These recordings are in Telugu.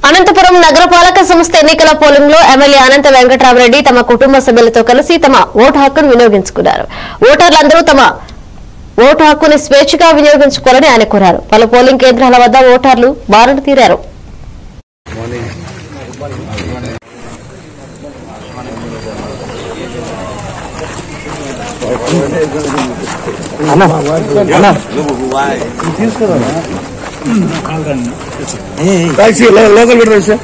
అనంతపురం నగరపాలక సంస్థ ఎన్నికల పోలింగ్ లో ఎమ్మెల్యే అనంత వెంకటరామరెడ్డి తమ కుటుంబ సభ్యులతో కలిసి తమ ఓటు హక్కును వినియోగించుకున్నారు. ఓటర్లందరూ తమ ఓటు హక్కుని స్వేచ్ఛగా వినియోగించుకోవాలని ఆయన కోరారు. పలు పోలింగ్ కేంద్రాల వద్ద ఓటర్లు బారులు తీరారు. లోకల్ పెట్టరు సార్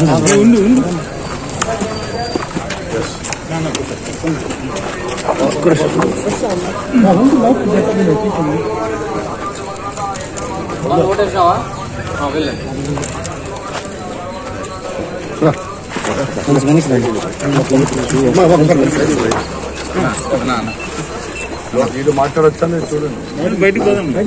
వీడు మాట్లాడొచ్చా చూడండి బయటకు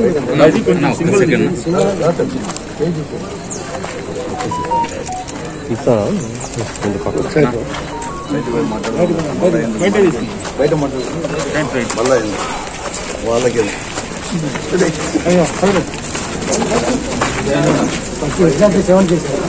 బయట మళ్ళా వాళ్ళకి సెవెన్ చేశారు.